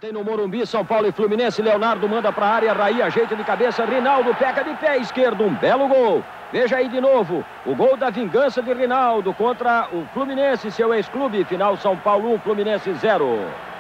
Tem no Morumbi, São Paulo e Fluminense. Leonardo manda para a área, Raí ajeita de cabeça, Rinaldo pega de pé esquerdo, um belo gol. Veja aí de novo, o gol da vingança de Rinaldo contra o Fluminense, seu ex-clube. Final São Paulo 1, Fluminense 0.